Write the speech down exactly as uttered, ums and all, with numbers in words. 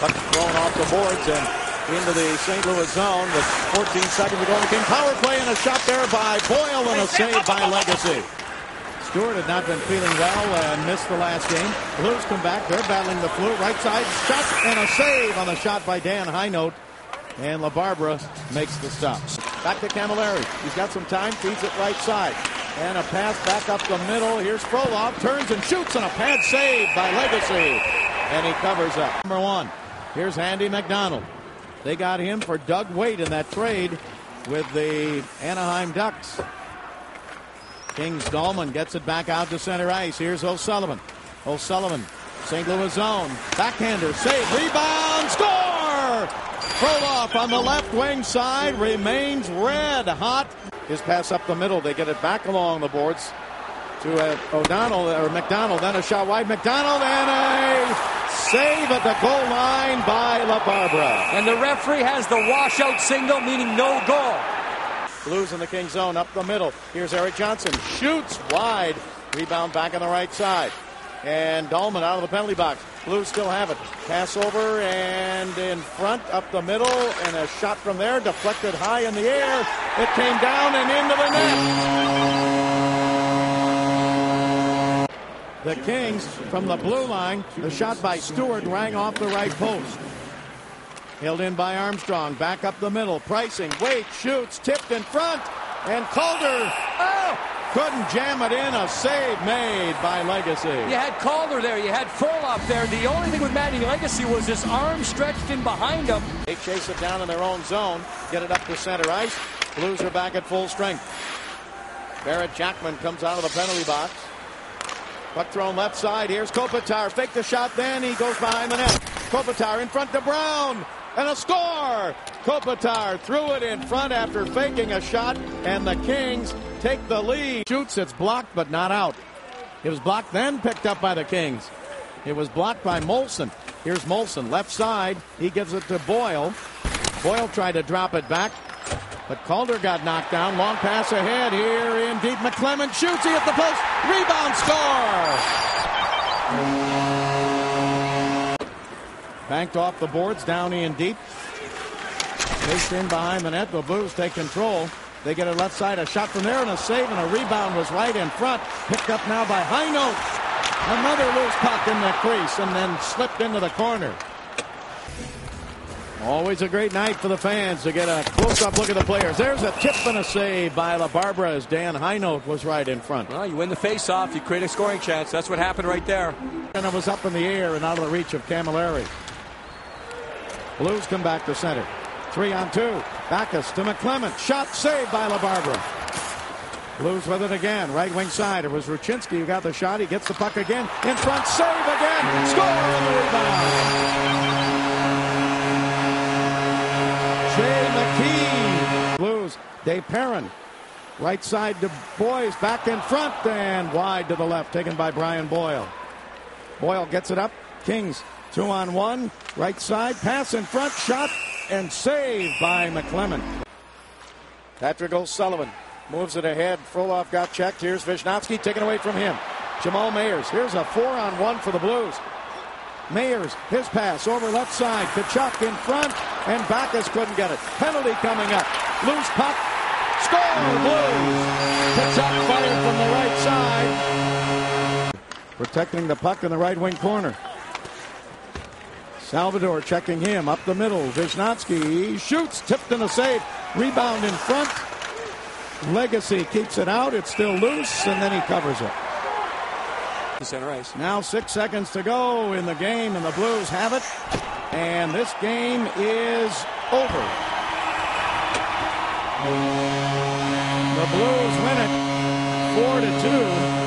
Puck thrown off the boards and into the Saint Louis zone with fourteen seconds to go in the game. Power play and a shot there by Boyle and a save by Legacy. Stewart had not been feeling well and missed the last game. Blues come back. They're battling the flu. Right side shot and a save on the shot by Dan Highnote. And LaBarbera makes the stop. Back to Camilleri. He's got some time. Feeds it right side. And a pass back up the middle. Here's Frolov. Turns and shoots and a pad save by Legacy. And he covers up. Number one. Here's Andy McDonald. They got him for Doug Weight in that trade with the Anaheim Ducks. Kings Dahlman gets it back out to center ice. Here's O'Sullivan. O'Sullivan, Saint Louis zone. Backhander, save, rebound, score! Frolov on the left wing side remains red hot. His pass up the middle. They get it back along the boards to uh, O'Donnell or McDonald. Then a shot wide. McDonald and a save at the goal line by LaBarbera. And the referee has the washout signal, meaning no goal. Blues in the King zone up the middle. Here's Eric Johnson. Shoots wide. Rebound back on the right side. And Dahlman out of the penalty box. Blues still have it. Pass over and in front up the middle. And a shot from there. Deflected high in the air. It came down and into the net. The Kings from the blue line. The shot by Stewart rang off the right post. Held in by Armstrong. Back up the middle. Pricing. Wait. Shoots. Tipped in front. And Calder. Oh! Couldn't jam it in. A save made by Legacy. You had Calder there. You had Frolov there. The only thing with Matty Legacy was his arm stretched in behind him. They chase it down in their own zone. Get it up to center ice. Blues are back at full strength. Barrett Jackman comes out of the penalty box. Puck thrown left side. Here's Kopitar. Fake the shot. Then he goes behind the net. Kopitar in front to Brown. And a score! Kopitar threw it in front after faking a shot, and the Kings take the lead. Shoots, it's blocked, but not out. It was blocked, then picked up by the Kings. It was blocked by Molson. Here's Molson, left side. He gives it to Boyle. Boyle tried to drop it back, but Calder got knocked down. Long pass ahead here in deep. McClement shoots, he hit the post. Rebound, score! Banked off the boards, down in deep. Chased in behind the net. The Blues take control. They get it left side. A shot from there and a save, and a rebound was right in front. Picked up now by Highnote. Another loose puck in the crease and then slipped into the corner. Always a great night for the fans to get a close-up look at the players. There's a tip and a save by LaBarbera as Dan Highnote was right in front. Well, you win the face-off, you create a scoring chance. That's what happened right there. And it was up in the air and out of the reach of Camilleri. Blues come back to center. Three on two. Backus to McClement. Shot saved by LaBarbera. Blues with it again. Right wing side. It was Ruchinski who got the shot. He gets the puck again. In front. Save again. Score on the rebound. Jay McKee. Blues. Dave Perrin. Right side to Boyes. Back in front and wide to the left. Taken by Brian Boyle. Boyle gets it up. Kings. Two on one, right side, pass in front, shot, and saved by McClement. Patrick O'Sullivan moves it ahead. Frolov got checked. Here's Vishnowsky taken away from him. Jamal Mayers. Here's a four on one for the Blues. Mayers, his pass over left side. Kachuk in front, and Backus couldn't get it. Penalty coming up. Loose puck. Score, Blues. Kachuk fired from the right side. Protecting the puck in the right wing corner. Salvador checking him up the middle. Vishnowsky shoots, tipped in a save. Rebound in front. Legacy keeps it out. It's still loose, and then he covers it. Center ice. Now six seconds to go in the game, and the Blues have it. And this game is over. The Blues win it four to two.